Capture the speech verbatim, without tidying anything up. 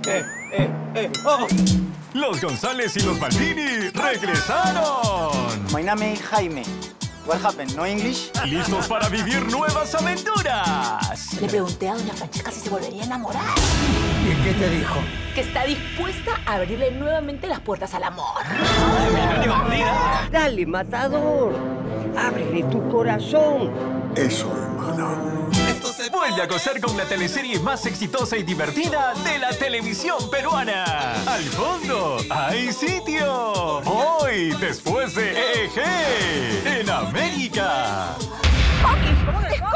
Eh, eh, eh, oh. Los González y los Baldini regresaron. My name is Jaime. What happened? No English? Listos para vivir nuevas aventuras. Le pregunté a doña Francesca si se volvería a enamorar. ¿Y qué te dijo? Que está dispuesta a abrirle nuevamente las puertas al amor. ¡Ay, mira, divertida! Dale, matador. Ábrele tu corazón. Eso, hermana. Vuelve a gozar con la teleserie más exitosa y divertida de la televisión peruana. Al fondo hay sitio. Hoy, después de Eje, en América. ¡Papi!